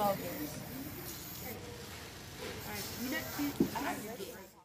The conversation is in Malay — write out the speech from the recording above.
August. Alright, you know, I have your gift.